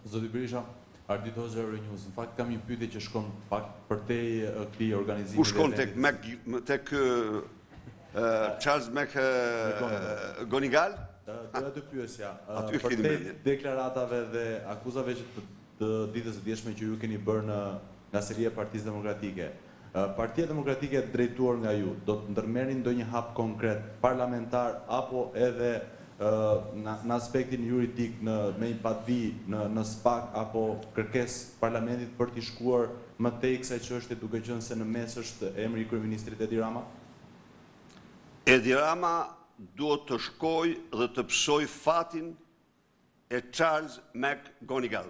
Zoti Berisha, Ardit Hoxha Euronews, në fakt kam një pyetje që shkon pak përtej këtij organizimi. Ku shkon tek Charles McGonigal? Doja të pyesja, përtej deklaratave dhe akuzave që të ditës së dieshme që ju keni bërë nga seria e Partisë Demokratike. Partia Demokratike drejtuar nga ju, do të ndërmerrni ndonjë hap konkret parlamentar apo edhe në aspektin juridik me një patvi në SPAK apo kërkes parlamentit për t'i shkuar më tej kësaj çështje duke qenë se në mes është emri i kryeministrit Edi Rama? Edi Rama duhet të shkojë dhe të psoj fatin e Charles McGonigal.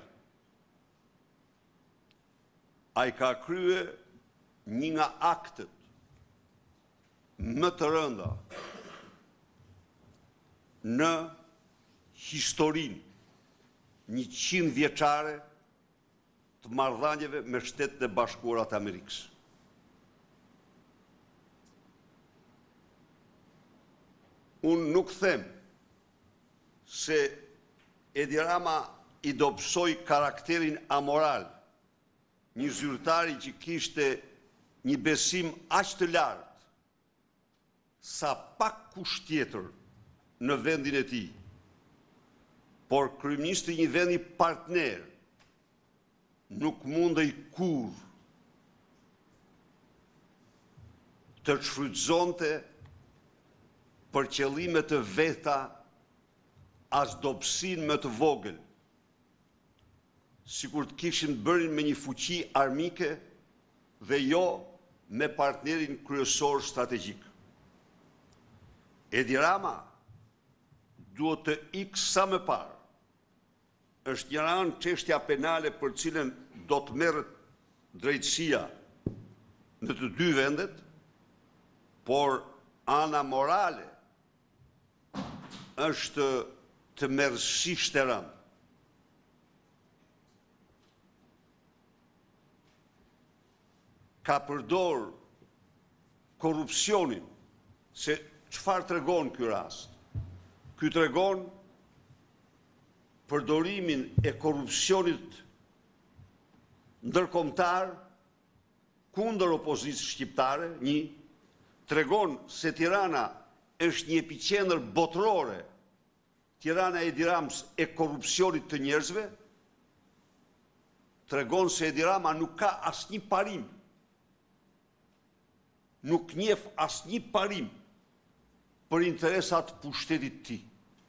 Ai ka kryer një nga aktet më të rënda në historinë 100 vjeçare të marrëdhënieve me Shtetet e Bashkuara të Amerikës. Unë nuk them se Edi Rama i dobësoi karakterin amoral një zyrtari që kishte një besim aq të lartë sa pak kush tjetër në vendin e tij, por kryeministri i një vendi partner nuk mundej kurrë të shfrytëzonte për qëllime të veta as dobësinë më të vogël, sikur të kishin bërin me një fuqi armike dhe jo me partnerin kryesor strategjik. Edi Rama duhet të ikë sa më parë. Është një anë çështja penale për cilën do të merret drejtësia në të dy vendet, por ana morale është të merrsisht e rëndë. Ka përdor korrupsionin, se çfarë tregon ky rast? Ky tregon përdorimin e korrupsionit ndërkombëtar kundër opozitës shqiptare, tregon se Tirana është një epiqendër botërore, Tirana e Edi Ramës e korrupsionit të njerëzve, tregon se Edi Rama nuk ka asnjë parim, nuk njeh asnjë parim për interesat pushtetit të tij.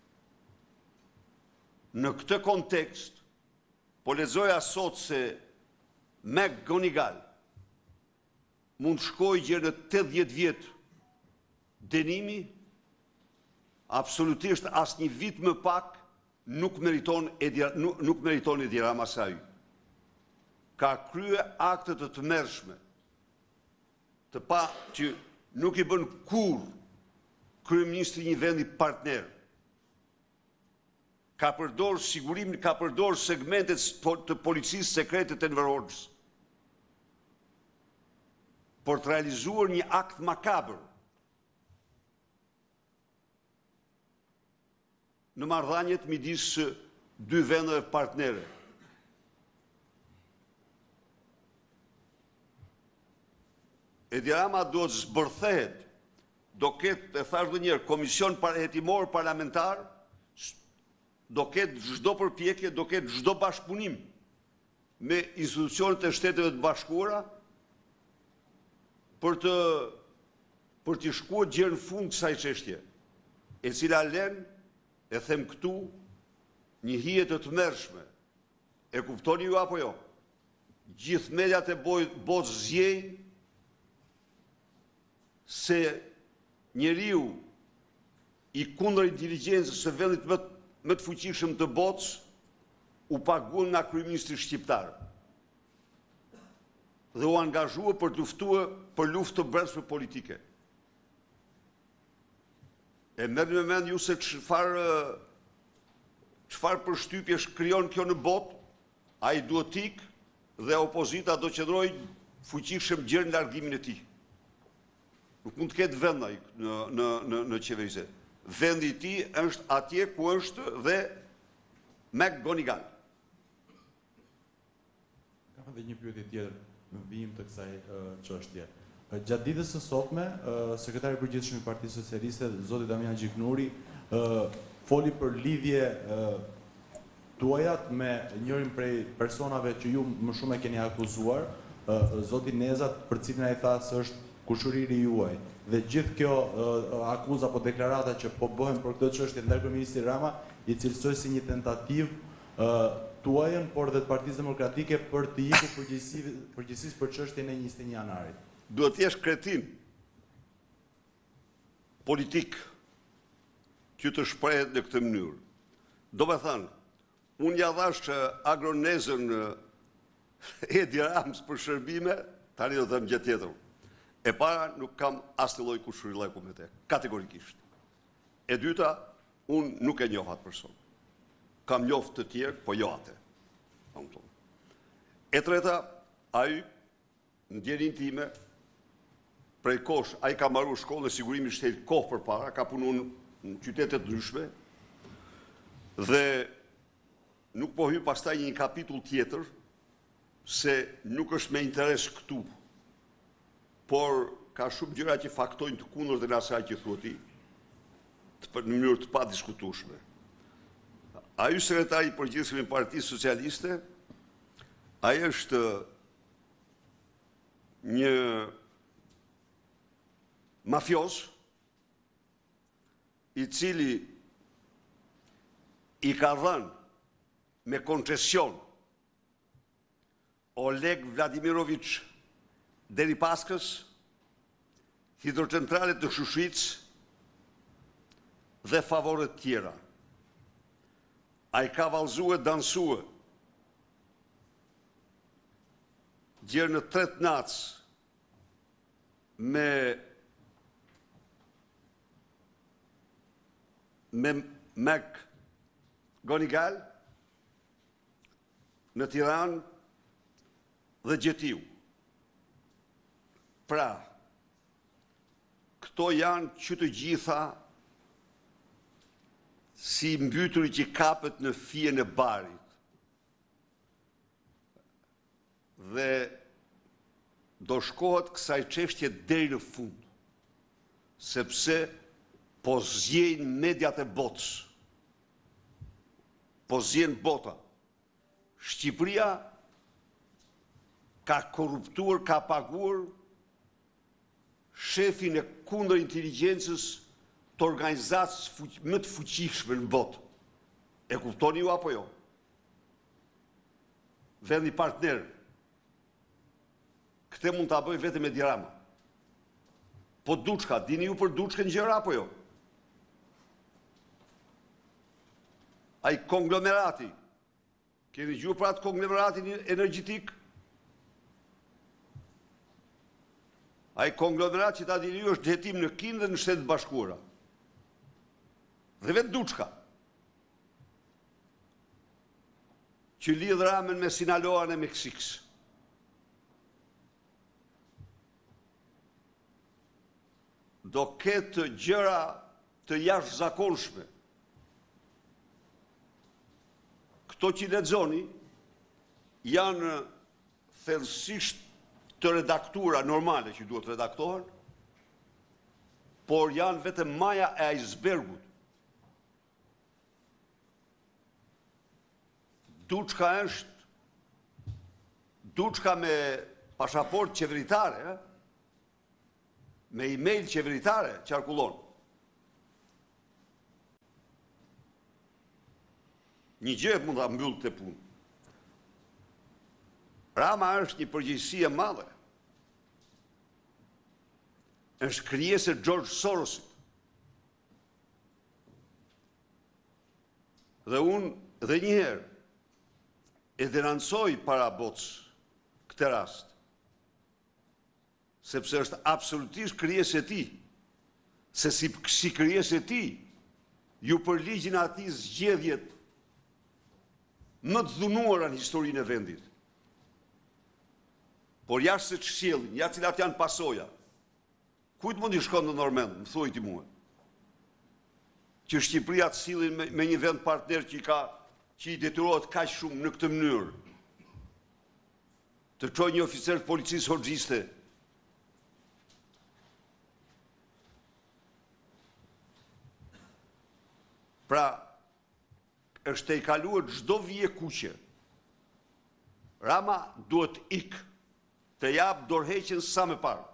Në këtë kontekst, po lexoja sot se McGonigal mund shkojë gjë në 80 vjet dënimi, absolutisht asnjë vit më pak nuk meriton Edi Rama se ai. Ka kryer akte të tmerrshme, të pa që nuk i bën kurrë kryeministri një vendi partner. Ka përdor sigurimin, ka përdor segmentet të policisë sekrete të Enver Hoxhës për të realizuar një akt makabër në marrëdhëniet midis dy vendeve partnere. Edi Rama duhet zbërthehet, do ketë, e thash edhe një herë, komision hetimor parlamentar, do ketë çdo përpjekje, do ketë çdo bashkëpunim me institucionet e Shteteve të Bashkuara për të shkuar gjë në fund kësaj çështje, e cila lën, e them këtu, një hije të tmerrshme. E kuptoni ju apo jo? Gjithë mediat e botës zgjejnë se njeriu i kundër inteligjencës së vendit më të fuqishëm të botës u paguan nga kryeministri shqiptar dhe u angazhua për të luftuar për luftë të brendshme politike. E merrni me mend ju se çfarë përshtypje krijon kjo në botë, ai duhet të ikë dhe opozita do qëndrojë fuqishëm gjërë në largimin e tij. Nuk mund të ketë vend ai në qeverisë. Vendi i tij është atje ku është dhe McGonigal. Dhe një pyetje tjetër, vijim të kësaj çështje. Gjatë ditës së sotme, sekretari i përgjithshëm i Partisë Socialiste, zoti Damian Gjiknuri, foli për lidhje tuajat me njërin prej personave që ju më shumë e keni akuzuar, zoti Nezat, për cilin ai tha se është kushëriri juaj. Dhe gjithë kjo akuzë apo deklarata që po bëhen për këtë çështje ndaj kryeministit Rama, i cilësoj si një tentativë tuajën, por dhe të Partisë Demokratike për të ikur përgjegjësisë për çështjen e 21 janarit. Duhet të jesh kretin politik që të shprehet në këtë mënyrë. Do me thënë, unë ja dhash agronezën Edi Ramës për shërbime, tani do të them gjë tjetër. E para, nuk kam as të lloj kushërillaku me te, kategorikisht. E dyta, unë nuk e njoh atë person. Kam njoft të tjerë, po jo atë. E treta, ai në ndjerin time, prej kosh, ai ka marrë shkollën e sigurimi shtetit kohë përpara, ka punuar në qytete të ndryshme, dhe nuk po hyj pastaj një kapitull tjetër, se nuk është me interes këtu, por ka shumë gjëra që faktojnë të kundërtën asaj që thua ti, në mënyrë të padiskutueshme. Ai sekretari i përgjithshëm i Partisë Socialiste, ai është një mafioz i cili i ka dhënë me koncesion Oleg Vladimirović Deripaskës hidrocentralet të Shushicë dhe favoret tjera. A i ka valzue, dansue, gjerë në tret nacë me Mek Gonigal në Tiranë dhe Gjetiu. Pra, këto janë që të gjitha si mbyturi që kapet në fije në barit. Dhe do shkohet kësaj çështje deri në fund, sepse po zgjejnë mediat e botës, po zgjejnë bota. Shqipëria ka korruptuar, ka paguar shefin e kundër inteligjencës të organizatës më të fuqishme në botë. E kuptoni ju apo jo? Vendi partner. Këtë mund ta bëj vetëm Edi Rama. Po Duçka, dini ju për Duçkën gjëra apo jo? Ai konglomerati. Keni dëgjuar për atë konglomeratin energjetik? Ai konglomerat që ta dini ju është jetim në Kinë dhe në Shtetet Bashkuara. Dhe vetë Duçka, që lidh Ramën me Sinaloan e Meksikës. Do ketë gjëra të jashtëzakonshme. Këto që lexoni janë thellësisht të redaktura normale që duhet redaktohen, por janë vetëm maja e icebergut. Duçka me pasaport qeveritare, me email qeveritare, qarkullon. Një gjë mund ta mbyll të punë. Rama është një përgjegjësi e madhe. Është krijesë e George Sorosit. Dhe unë dhe njëherë e denancoj para botës këtë rast, sepse është absolutisht krijesë e tij, se si krijesë e tij, ju përligjin atij zgjedhjet më të dhunuara në historinë e vendit. Por jashtë se që sjellin, ja cilat janë pasoja, kujt mund i shkon në Normend, më thuaj ti mua, që Shqipëria të sillin me një vend partner që i detyrohet kaq shumë në këtë mënyrë. të çojë një oficer të policisë hoxhiste. Pra, është e kaluar çdo vije kuqe. Rama duhet ikë, të jap dorëheqjen sa më parë.